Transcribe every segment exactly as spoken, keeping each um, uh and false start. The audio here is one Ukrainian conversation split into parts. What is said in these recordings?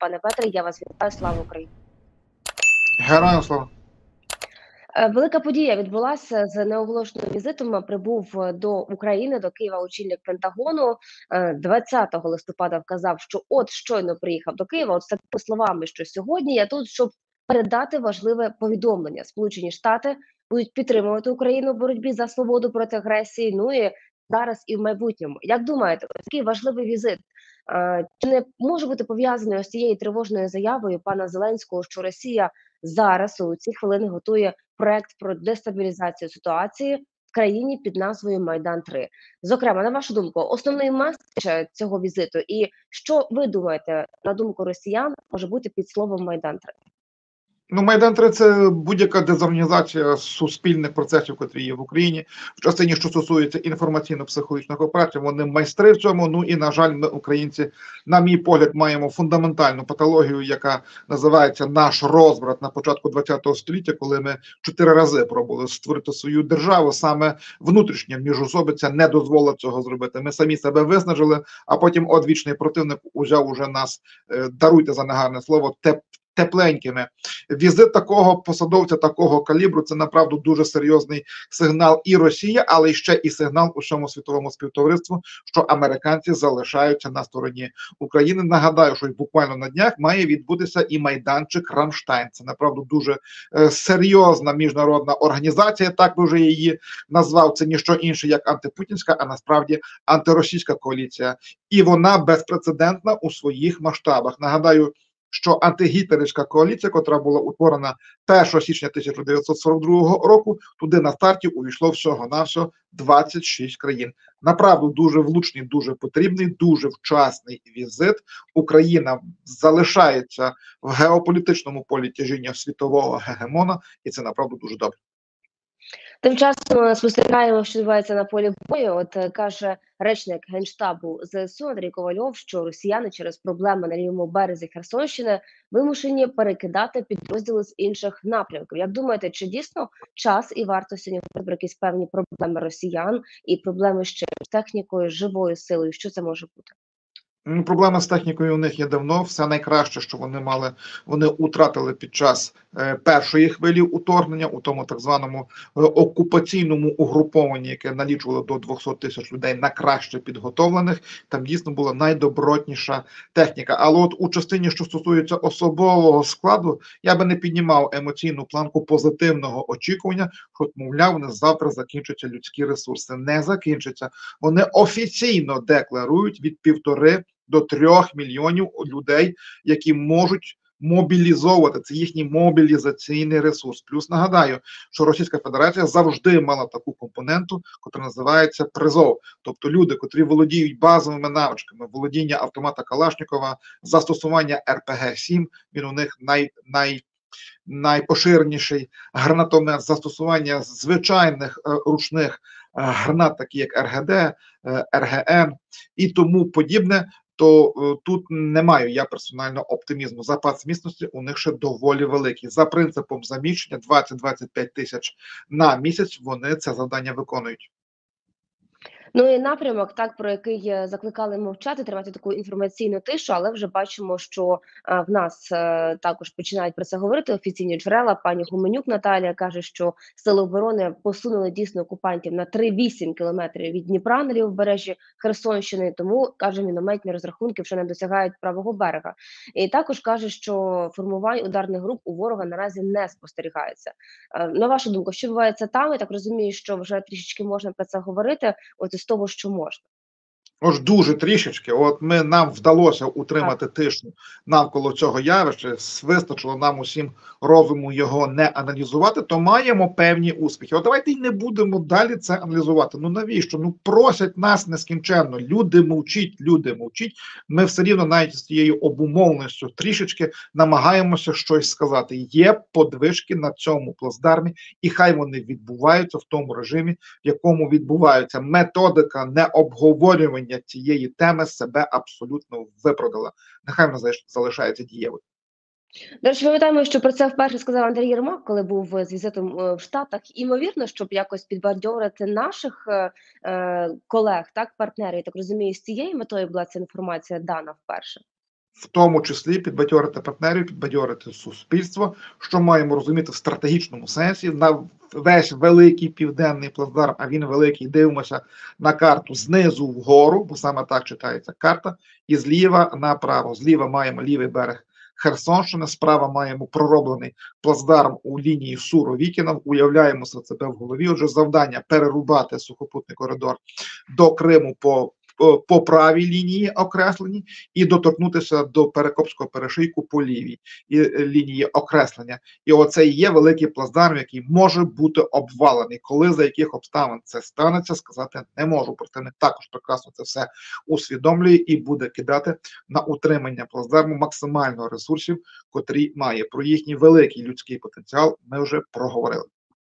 Пане Петре, я вас вітаю. Слава Україні! Героям слава! Е, Велика подія відбулася з неоголошеним візитом. Прибув до України, до Києва очільник Пентагону. Е, двадцятого листопада вказав, що от щойно приїхав до Києва, от з такими словами, що сьогодні я тут, щоб передати важливе повідомлення. Сполучені Штати будуть підтримувати Україну в боротьбі за свободу проти агресії, ну і зараз і в майбутньому. Як думаєте, ось такий важливий візит, е, чи не може бути пов'язаний ось цією тривожною заявою пана Зеленського, що Росія зараз у ці хвилини готує проект про дестабілізацію ситуації в країні під назвою Майдан три? Зокрема, на вашу думку, основний меседж цього візиту, і що ви думаєте, на думку росіян, може бути під словом Майдан три? Ну, Майдан три – це будь-яка дезорганізація суспільних процесів, котрі є в Україні. В частині, що стосується інформаційно-психологічних операцій, вони майстри в цьому. Ну і, на жаль, ми, українці, на мій погляд, маємо фундаментальну патологію, яка називається наш розбрат на початку ХХ століття, коли ми чотири рази пробували створити свою державу. Саме внутрішня міжусобиця не дозволила цього зробити. Ми самі себе виснажили, а потім одвічний противник узяв уже нас, даруйте за негарне слово, теп тепленькими. Візит такого посадовця, такого калібру – це, направду, дуже серйозний сигнал і Росії, але ще і сигнал усьому світовому співтовариству, що американці залишаються на стороні України. Нагадаю, що буквально на днях має відбутися і майданчик Рамштайн. Це, направду, дуже е, серйозна міжнародна організація, так би вже її назвав. Це ніщо інше, як антипутінська, а насправді антиросійська коаліція. І вона безпрецедентна у своїх масштабах. Нагадаю, що антигітлерівська коаліція, котра була утворена першого січня тисяча дев'ятсот сорок другого року, туди на старті увійшло всього-навсього двадцять шість країн. Направду, дуже влучний, дуже потрібний, дуже вчасний візит. Україна залишається в геополітичному полі тяжіння світового гегемона, і це, направду, дуже добре. Тим часом спостерігаємо, що відбувається на полі бою. От каже речник Генштабу ЗСУ Андрій Ковальов, що росіяни через проблеми на лівому березі Херсонщини вимушені перекидати підрозділи з інших напрямків. Як думаєте, чи дійсно час і варто сьогодні говорити про якісь певні проблеми росіян і проблеми ще з технікою, живою силою? Що це може бути? Ну, проблема з технікою у них є давно. Все найкраще, що вони мали, вони втратили під час е, першої хвилі уторгнення, у тому так званому е, окупаційному угрупованні, яке налічувало до двохсот тисяч людей, на краще підготовлених. Там дійсно була найдобротніша техніка. Але от у частині, що стосується особового складу, я би не піднімав емоційну планку позитивного очікування, що, мовляв, вони завтра закінчаться людські ресурси. Не закінчаться. Вони офіційно декларують від півтори до трьох мільйонів людей, які можуть мобілізовувати. Це їхній мобілізаційний ресурс. Плюс нагадаю, що Російська Федерація завжди мала таку компоненту, яка називається призов. Тобто люди, котрі володіють базовими навичками володіння автомата Калашнікова, застосування ер пе ге сім, він у них най, най, найпоширеніший гранатомет, застосування звичайних е, ручних е, гранат, такі як ер ге де, е, ер ге ен і тому подібне, то е, тут не маю я персонально оптимізму. Запас міцності у них ще доволі великий. За принципом заміщення двадцять - двадцять п'ять тисяч на місяць вони це завдання виконують. Ну і напрямок, так, про який е, закликали мовчати, тримати таку інформаційну тишу, але вже бачимо, що е, в нас е, також починають про це говорити офіційні джерела. Пані Гуменюк Наталія каже, що сили оборони посунули дійсно окупантів на три-вісім кілометрів від Дніпра на лівобережжі Херсонщини, тому, каже, мінометні розрахунки вже не досягають правого берега. І також каже, що формувань ударних груп у ворога наразі не спостерігається. Е, на вашу думку, що відбувається там? Я так розумію, що вже трішечки можна про це говорити, от із того, що можна. Ось дуже трішечки, от ми, нам вдалося утримати тишу навколо цього явища, вистачило нам усім розуму його не аналізувати, то маємо певні успіхи. От давайте й не будемо далі це аналізувати. Ну навіщо? Ну просять нас нескінченно. Люди мовчіть, люди мовчіть. Ми все рівно навіть з цією обумовленістю трішечки намагаємося щось сказати. Є подвижки на цьому плацдармі, і хай вони відбуваються в тому режимі, в якому відбуваються. Методика необговорювання цієї теми себе абсолютно виправдала. Нехай вона залишається дієвою. До речі, пам'ятаємо, що про це вперше сказав Андрій Єрмак, коли був з візитом в Штатах. Імовірно, щоб якось підбадьорити наших е, колег, так, партнерів, я так розумію, з цією метою була ця інформація дана вперше? в тому числі підбадьорити партнерів, підбадьорити суспільство, що маємо розуміти в стратегічному сенсі на весь великий південний плацдарм, а він великий, дивимося на карту знизу вгору, бо саме так читається карта, і зліва направо. Зліва маємо лівий берег Херсонщини, справа маємо пророблений плацдарм у лінії Суровікіна, уявляємо себе в голові, отже завдання перерубати сухопутний коридор до Криму по По, по правій лінії окреслені і доторкнутися до Перекопського перешийку по лівій і лінії окреслення. І оце і є великий плацдарм, який може бути обвалений. Коли, за яких обставин це станеться, сказати не можу. Противник також прекрасно це все усвідомлює і буде кидати на утримання плацдарму максимально ресурсів, котрі має. Про їхній великий людський потенціал ми вже проговорили.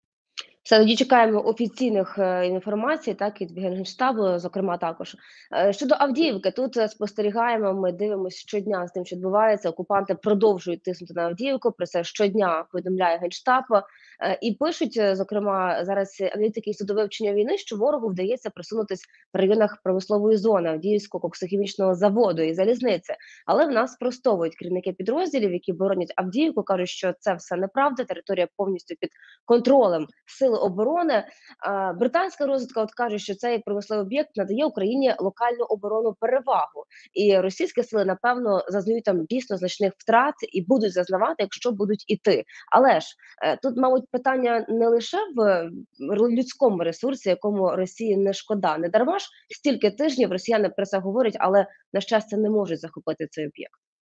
Все, тоді чекаємо офіційних е, інформацій, так, від Генштабу, зокрема, також. Е, щодо Авдіївки, тут е, спостерігаємо, ми дивимося щодня з тим, що відбувається. Окупанти продовжують тиснути на Авдіївку, про це щодня повідомляє Генштаб. Е, і пишуть, е, зокрема, зараз аналітики Інституту вивчення війни, що ворогу вдається просунутись в районах промислової зони Авдіївського коксохімічного заводу і залізниці. Але в нас спростовують керівники підрозділів, які боронять Авдіївку, кажуть, що це все неправда, територія повністю під контролем сил оборони. А, британська розвідка от каже, що цей промисловий об'єкт надає Україні локальну оборонну перевагу, і російські сили напевно зазнають там дійсно значних втрат і будуть зазнавати, якщо будуть іти. Але ж е, тут, мабуть, питання не лише в людському ресурсі, якому Росії не шкода. Не дарма ж стільки тижнів росіяни про це говорять, але на щастя не можуть захопити цей об'єкт.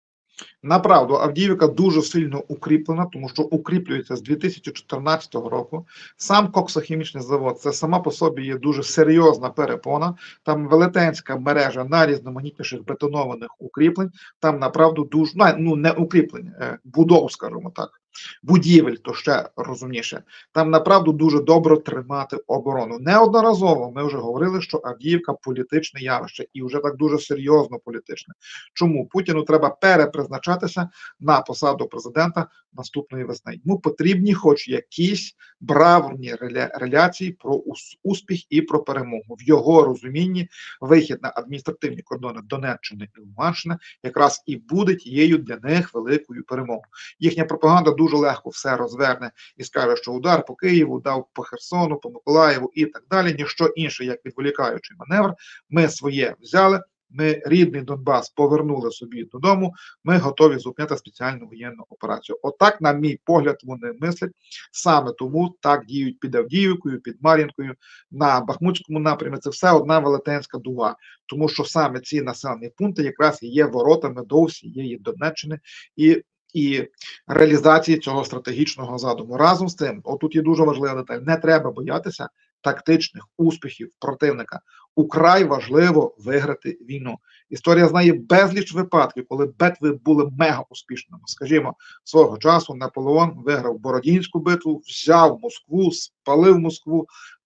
Направду, Авдіївка дуже сильно укріплена, тому що укріплюється з дві тисячі чотирнадцятого року. Сам коксохімічний завод, це сама по собі є дуже серйозна перепона. Там велетенська мережа найрізноманітніших бетонованих укріплень. Там направду дуже, ну не укріплень, будов, скажімо так. Будівель, то ще розумніше. Там направду дуже добре тримати оборону. Неодноразово ми вже говорили, що Авдіївка політичне явище і вже так дуже серйозно політичне. Чому? Путіну треба перепризначатися на посаду президента наступної весни. Йому потрібні хоч якісь бравурні реляції про успіх і про перемогу. В його розумінні вихід на адміністративні кордони Донеччини і Луганщини якраз і буде тією для них великою перемогою. Їхня пропаганда дуже легко все розверне і скаже, що удар по Києву, дав по Херсону, по Миколаєву і так далі. Ніщо інше, як відволікаючий маневр. Ми своє взяли, ми рідний Донбас повернули собі додому, ми готові зупиняти спеціальну воєнну операцію. Отак, на мій погляд, вони мислять. Саме тому так діють під Авдіївкою, під Мар'їнкою, на Бахмутському напрямі. Це все одна велетенська дуга. Тому що саме ці населені пункти якраз і є воротами до всієї Донеччини і і реалізації цього стратегічного задуму. Разом з тим, отут є дуже важлива деталь, не треба боятися тактичних успіхів противника. Украй важливо виграти війну. Історія знає безліч випадків, коли битви були мега успішними. Скажімо, свого часу Наполеон виграв Бородінську битву, взяв Москву, спалив Москву.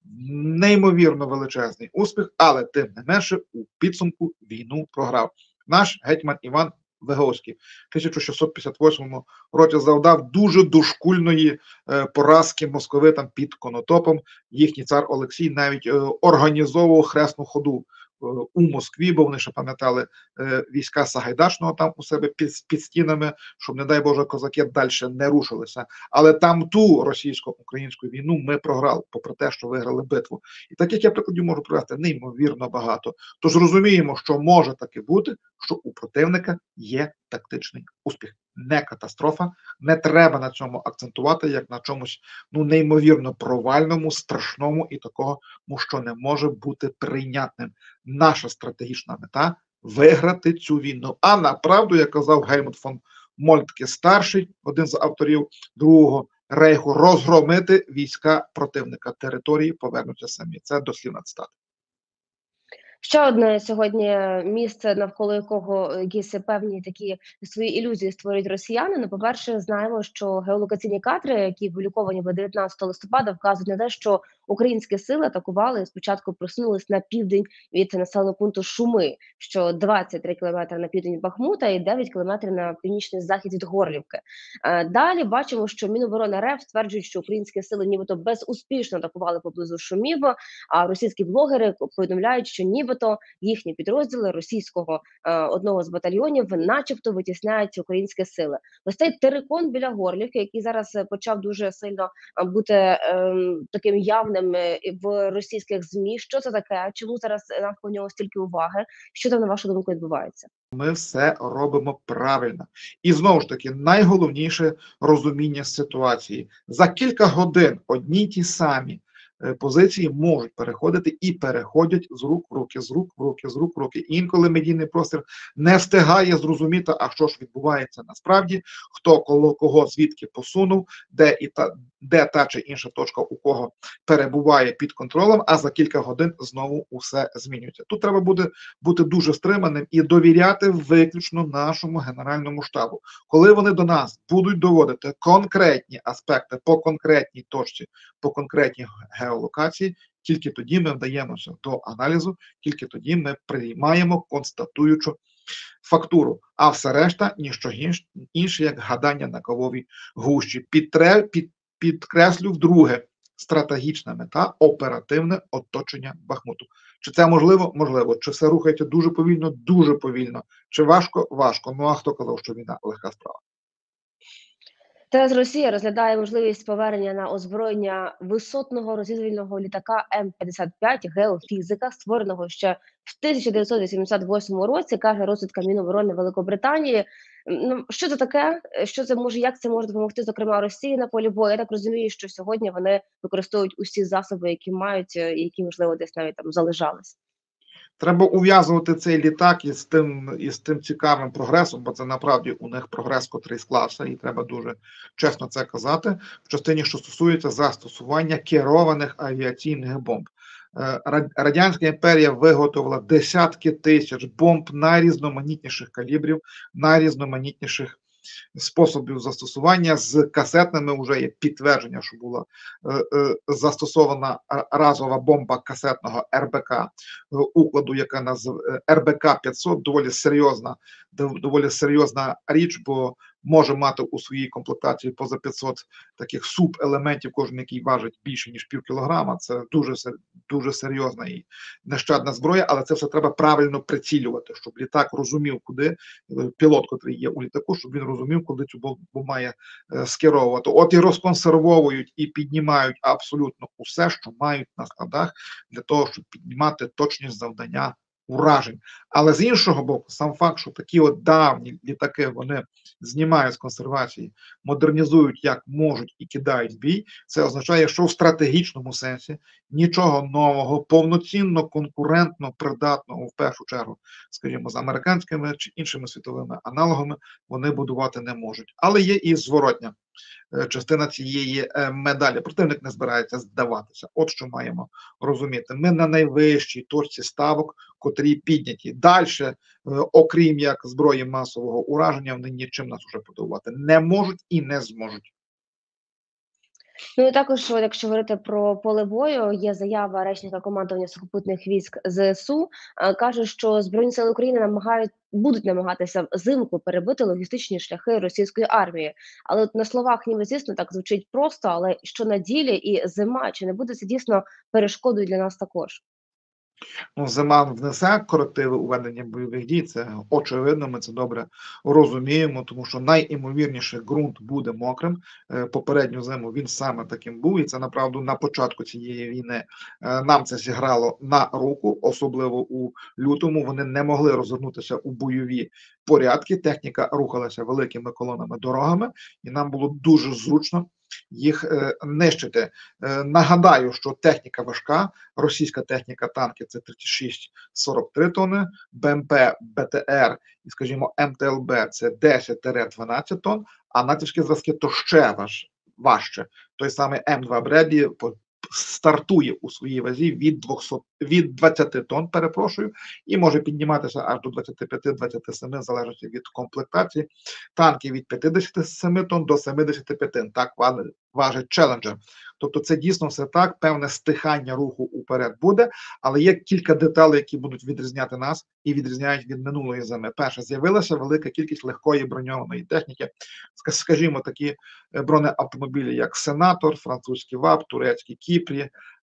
Неймовірно величезний успіх, але тим не менше у підсумку війну програв. Наш гетьман Іван Виговський в тисяча шістсот п'ятдесят восьмому році завдав дуже дошкульної е, поразки московитам під Конотопом. Їхній цар Олексій навіть е, організовував хресну ходу е, у Москві, бо вони ще пам'ятали е, війська Сагайдачного там у себе під, під стінами, щоб, не дай Боже, козаки далі не рушилися. Але там ту російсько-українську війну ми програли, попри те, що виграли битву. І таких я прикладів можу привести неймовірно багато. Тож розуміємо, що може таки бути, що у противника є тактичний успіх. Не катастрофа, не треба на цьому акцентувати, як на чомусь ну неймовірно провальному, страшному і такому, що не може бути прийнятним. Наша стратегічна мета – виграти цю війну. А направду, як казав Гельмут фон Мольтке старший, один з авторів Другого рейху, розгромити війська противника. Території повернуться самі. Це дослівна цитата. Ще одне сьогодні місце, навколо якого якісь певні такі свої ілюзії створюють росіяни. Ну, по-перше, знаємо, що геолокаційні кадри, які опубліковані дев'ятнадцятого листопада, вказують на те, що українські сили атакували і спочатку просунулись на південь від населеного пункту Шуми, що двадцять три кілометри на південь від Бахмута і дев'ять кілометрів на північний захід від Горлівки. Далі бачимо, що Міноборони РФ стверджують, що українські сили нібито безуспішно атакували поблизу Шумів, а російські блогери повідомляють, що нібито нібито їхні підрозділи російського е, одного з батальйонів, начебто витісняють українські сили. Ось цей терикон біля Горлівки, який зараз е, почав дуже сильно е, бути е, таким явним е, в російських змі. Що це таке? Чому зараз навколо нього стільки уваги? Що там, на вашу думку, відбувається? Ми все робимо правильно. І знову ж таки, найголовніше розуміння ситуації. За кілька годин одні й ті самі е, позиції можуть переходити і переходять з рук в руки, з рук в руки, з рук в руки. І інколи медійний простір не встигає зрозуміти, а що ж відбувається насправді, хто коло кого звідки посунув, де і та де та чи інша точка у кого перебуває під контролем, а за кілька годин знову усе змінюється. Тут треба буде бути дуже стриманим і довіряти виключно нашому Генеральному штабу. Коли вони до нас будуть доводити конкретні аспекти по конкретній точці, по конкретній геолокації, тільки тоді ми вдаємося до аналізу, тільки тоді ми приймаємо констатуючу фактуру, а все решта ніщо інше, як гадання на кавовій гущі. Підтре, під, підкреслю вдруге, стратегічна мета – оперативне оточення Бахмуту. Чи це можливо? Можливо. Чи все рухається дуже повільно? Дуже повільно. Чи важко? Важко. Ну а хто казав, що війна легка справа? Зараз Росія розглядає можливість повернення на озброєння висотного розвідувального літака М п'ятдесят п'ять геофізика, створеного ще в тисяча дев'ятсот вісімдесят восьмому році, каже розвідка Міноборони Великобританії. Ну, що це таке? Що це може, як це може допомогти, зокрема, Росії на полі бою? Я так розумію, що сьогодні вони використовують усі засоби, які мають, і які, можливо, десь навіть там залежались. Треба ув'язувати цей літак із тим, із тим цікавим прогресом, бо це насправді у них прогрес, котрий склався, і треба дуже чесно це казати, в частині, що стосується застосування керованих авіаційних бомб. Радянська імперія виготовила десятки тисяч бомб найрізноманітніших калібрів, найрізноманітніших способів застосування. З касетними вже є підтвердження, що була е, е, застосована разова бомба касетного Р Б К е, укладу, яка називає Р Б К п'ятсот, доволі серйозна, доволі серйозна річ, бо може мати у своїй комплектації поза п'ятсот таких субелементів, кожен який важить більше ніж пів кілограма. Це дуже дуже серйозна і нещадна зброя, але це все треба правильно прицілювати, щоб літак розумів, куди пілот, котрий є у літаку, щоб він розумів, куди цю бомбу має е, скеровувати. От і розконсервовують і піднімають абсолютно усе, що мають на складах, для того, щоб піднімати точність завдання уражень. Але з іншого боку, сам факт, що такі от давні літаки вони знімають з консервації, модернізують як можуть і кидають в бій, це означає, що в стратегічному сенсі нічого нового, повноцінно, конкурентно, придатного в першу чергу, скажімо, з американськими чи іншими світовими аналогами вони будувати не можуть. Але є і зворотня частина цієї медалі. Противник не збирається здаватися. От що маємо розуміти. Ми на найвищій точці ставок, котрі підняті. Далі, окрім як зброї масового ураження, вони нічим нас уже подивувати не можуть і не зможуть. Ну і також, якщо говорити про поле бою, є заява речника командування сухопутних військ З С У, каже, що Збройні сили України намагають будуть намагатися взимку перебити логістичні шляхи російської армії. Але от на словах, ніби звісно, так звучить просто, але що на ділі і зима, чи не буде це дійсно перешкодою для нас також? Ну, зима внесе корективи у ведення бойових дій, це очевидно, ми це добре розуміємо, тому що найімовірніше ґрунт буде мокрим. Попередню зиму він саме таким був, і це, направду, на початку цієї війни нам це зіграло на руку, особливо у лютому. Вони не могли розвернутися у бойові порядки, техніка рухалася великими колонами дорогами, і нам було дуже зручно їх е, нищити. Е, нагадаю, що техніка важка, російська техніка, танки – це тридцять шість сорок три тонни, Б М П, Б Т Р і, скажімо, М Т Л Б – це десять дванадцять тонн, а натівські зразки – то ще важ, важче. Той самий М два Бредлі стартує у своїй вазі від двохсот, від двадцяти тонн, перепрошую, і може підніматися аж до двадцяти п'яти - двадцяти семи, залежно від комплектації. Танки від п'ятдесяти семи тонн до семидесяти п'яти, так важить Челенджер. Тобто це дійсно все так, певне стихання руху уперед буде, але є кілька деталей, які будуть відрізняти нас і відрізняють від минулої зими. Перше, з'явилася велика кількість легкої броньованої техніки, скажімо, такі бронеавтомобілі, як Сенатор, французький ВАП, турецький Кіпрі,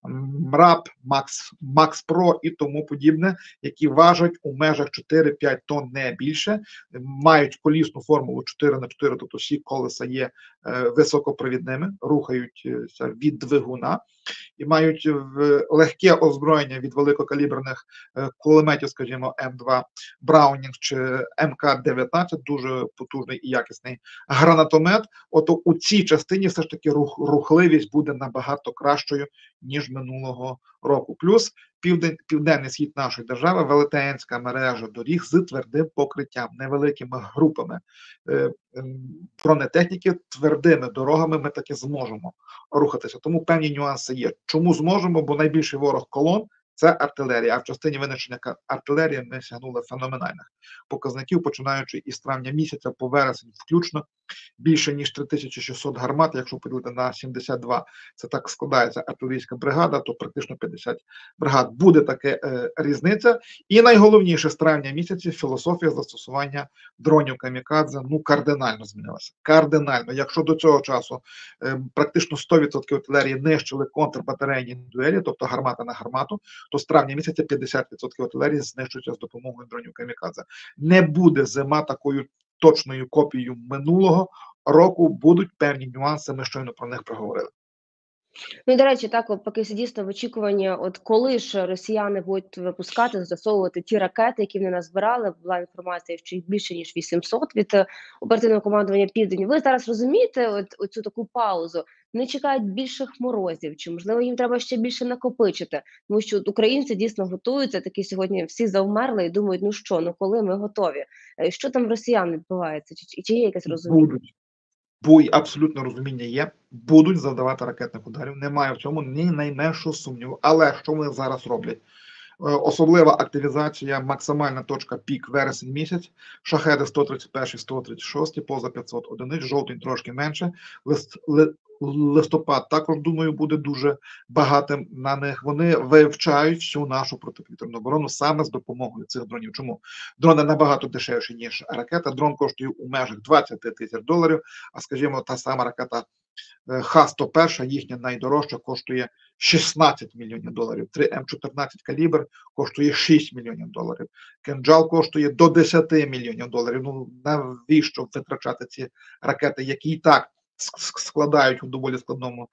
МРАП, Макс, Макс Про і тому подібне, які важать у межах чотири-п'ять тонн, не більше, мають колісну формулу чотири на чотири, тобто всі колеса є е, високопровідними, рухаються від двигуна і мають легке озброєння від великокаліберних е, кулеметів, скажімо, М два Браунінг чи М К дев'ятнадцять, дуже потужний і якісний гранатомет. Ото у цій частині все ж таки рух, рухливість буде набагато кращою, ніж минулого року. Плюс південь, південний схід нашої держави, велетенська мережа доріг з твердим покриттям, невеликими групами е, е, бронетехніки, твердими дорогами ми таки зможемо рухатися. Тому певні нюанси є. Чому зможемо? Бо найбільший ворог колон – це артилерія, а в частині винищення артилерії ми сягнули феноменальних показників, починаючи із травня місяця по вересень включно, більше ніж три тисячі шістсот гармат, якщо поділити на сімдесят два, це так складається артилерійська бригада, то практично п'ятдесят бригад. Буде таке е, різниця. І найголовніше, з травня місяці філософія застосування дронів камікадзе, ну, кардинально змінилася. Кардинально. Якщо до цього часу е, практично сто відсотків артилерії нищили контрбатарейні дуелі, тобто гармата на гармату, то з травня місяця п'ятдесят відсотків артилерії знищується з допомогою дронів камікадзе. Не буде зима такою точною копією минулого року, будуть певні нюанси, ми щойно про них проговорили. Ну і, до речі, так, от, поки всі дійсно в очікуванні, от коли ж росіяни будуть випускати, застосовувати ті ракети, які вони назбирали, була інформація, що їх більше ніж вісімсот від е, оперативного командування «Південь». Ви зараз розумієте от, оцю таку паузу? Вони чекають більших морозів, чи, можливо, їм треба ще більше накопичити? Тому що от, українці дійсно готуються, такі сьогодні всі завмерли і думають, ну що, ну коли ми готові? Е, Що там в росіян відбувається? Чи, чи є якесь розуміння? Будуть. Бо й абсолютно розуміння є, будуть завдавати ракетних ударів, немає в цьому ні найменшого сумніву. Але що вони зараз роблять? Е, Особлива активізація, максимальна точка пік вересень місяць, шахеди сто тридцять один, сто тридцять шість, поза п'ятсот одиниць, жовтень трошки менше, лист, ли, листопад також, думаю, буде дуже багатим на них. Вони вивчають всю нашу протиповітряну оборону саме з допомогою цих дронів. Чому? Дрони набагато дешевші, ніж ракета. Дрон коштує у межах двадцять тисяч доларів, а, скажімо, та сама ракета Х сто один, їхня найдорожча, коштує шістнадцять мільйонів доларів. три М чотирнадцять калібр коштує шість мільйонів доларів. Кинджал коштує до десять мільйонів доларів. Ну, навіщо витрачати ці ракети, які і так складають у доволі складному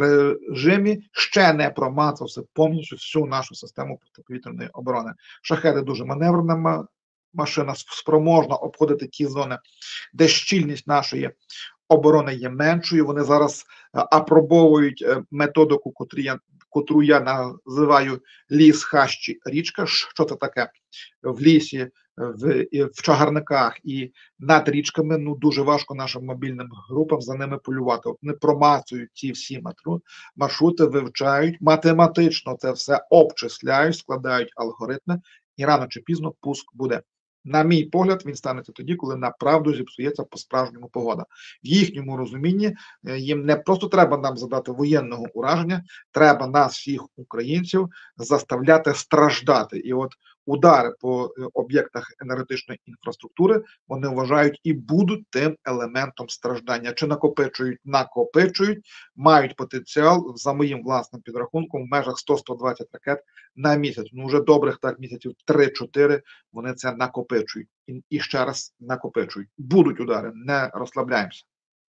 режимі, ще не промацався повністю всю нашу систему протиповітряної оборони. Шахеди дуже маневрена машина, спроможна обходити ті зони, де щільність нашої оборони є меншою. Вони зараз апробовують методику, котру я, котру я називаю ліс, хащі, річка. Що це таке? В лісі, в, в чагарниках і над річками, ну, дуже важко нашим мобільним групам за ними полювати. От вони промацують ці всі маршрути, вивчають, математично це все обчисляють, складають алгоритми, і рано чи пізно пуск буде. На мій погляд, він станеться тоді, коли направду зіпсується по-справжньому погода. В їхньому розумінні їм не просто треба нам задати воєнного ураження, треба нас, всіх українців, заставляти страждати. І от удари по об'єктах енергетичної інфраструктури, вони вважають і будуть тим елементом страждання. Чи накопичують? Накопичують, мають потенціал, за моїм власним підрахунком, в межах сто - сто двадцять ракет на місяць. Ну, вже добрих так місяців три-чотири вони це накопичують. І, і ще раз накопичують. Будуть удари, не розслабляємося.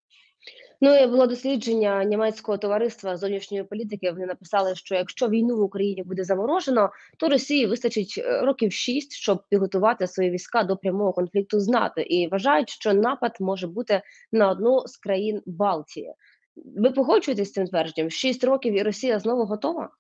Ну, і було дослідження німецького товариства зовнішньої політики. Вони написали, що якщо війну в Україні буде заморожено, то Росії вистачить років шість, щоб підготувати свої війська до прямого конфлікту з НАТО. І вважають, що напад може бути на одну з країн Балтії. Ви погоджуєтесь з цим твердженням? Шість років і Росія знову готова?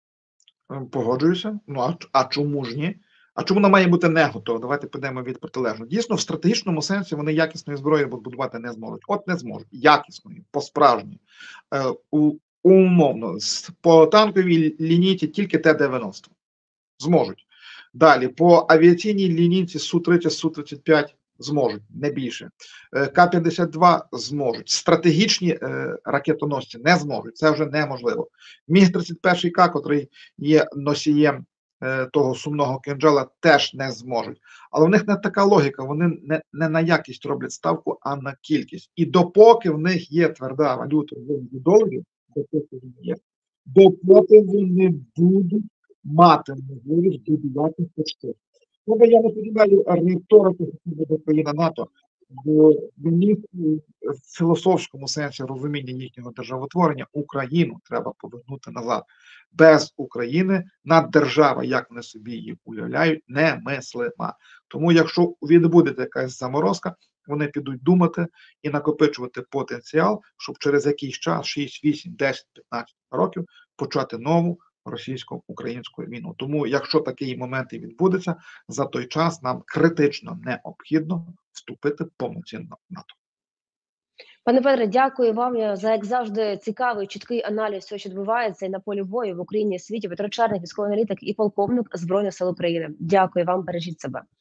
Погоджуюся. Ну, а, а чому ж ні? А чому вона має бути не готова? Давайте підемо від протилежного. Дійсно, в стратегічному сенсі вони якісної зброї будувати не зможуть. От не зможуть. Якісної, по-справжній. Е, у, умовно, по танковій лінійці тільки Т дев'яносто. Зможуть. Далі, по авіаційній лінійці Су тридцять, Су тридцять п'ять зможуть, не більше. К п'ятдесят два зможуть. Стратегічні е, ракетоносці не зможуть. Це вже неможливо. Міг тридцять один К, котрий є носієм того сумного кинджала, теж не зможуть. Але в них не така логіка, вони не, не на якість роблять ставку, а на кількість. І допоки в них є тверда валюта в вигляді доларів, допоки є, допоки вони будуть мати можливість будувати кошти. Тобто я не поділяю риторику, що буде країна НАТО, бо мені в філософському сенсі розуміння їхнього державотворення Україну треба повернути назад. Без України наддержава, як вони собі її уявляють, немислима. Тому якщо відбудеться якась заморозка, вони підуть думати і накопичувати потенціал, щоб через якийсь час, шість, вісім, десять, п'ятнадцять років, почати нову російсько-українську війну. Тому, якщо такий момент і відбудеться, за той час нам критично необхідно вступити повноцінно в НАТО. Пане Петре, дякую вам за, як завжди, цікавий, чіткий аналіз того, що відбувається і на полі бою в Україні і світі. Петро Черник, військовий аналітик і полковник Збройних сил України. Дякую вам, бережіть себе.